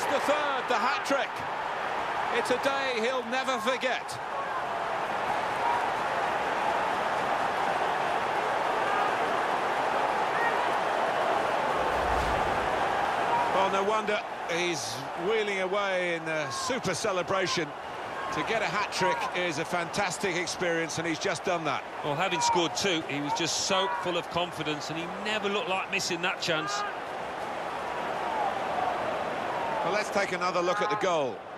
the third, the hat-trick. It's a day he'll never forget. Well, no wonder he's wheeling away in a super celebration. To get a hat-trick is a fantastic experience, and he's just done that. Well, having scored two, he was just so full of confidence, and he never looked like missing that chance. Well, let's take another look at the goal.